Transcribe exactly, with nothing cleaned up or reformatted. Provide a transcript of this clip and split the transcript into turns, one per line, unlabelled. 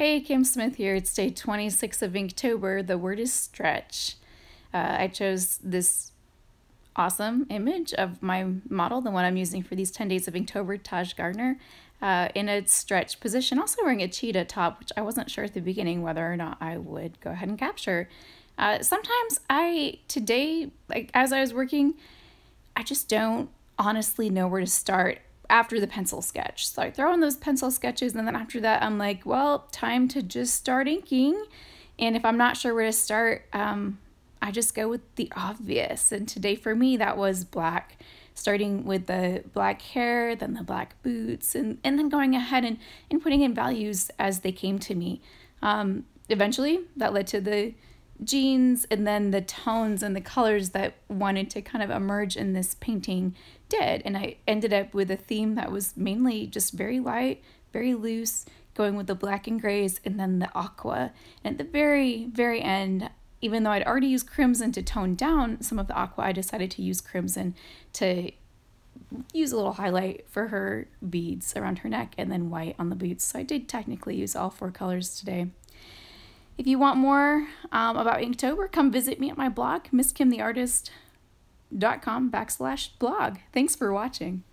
Hey, Kim Smith here. It's day twenty-six of Inktober. The word is stretch. Uh, I chose this awesome image of my model, the one I'm using for these ten days of Inktober, Tahj Gardner, uh, in a stretch position, also wearing a cheetah top, which I wasn't sure at the beginning whether or not I would go ahead and capture. Uh, sometimes I, today, like as I was working, I just don't honestly know where to start after the pencil sketch. So I throw in those pencil sketches, and then after that I'm like, well, time to just start inking. And if I'm not sure where to start, um, I just go with the obvious. And today for me, that was black, starting with the black hair, then the black boots, and, and then going ahead and, and putting in values as they came to me. Um, eventually, that led to the jeans, and then the tones and the colors that wanted to kind of emerge in this painting did. And I ended up with a theme that was mainly just very light, very loose, going with the black and grays, and then the aqua. And at the very, very end, even though I'd already used crimson to tone down some of the aqua, I decided to use crimson to use a little highlight for her beads around her neck, and then white on the boots. So I did technically use all four colors today. If you want more um, about Inktober, come visit me at my blog, misskim the artist dot com backslash blog. Thanks for watching.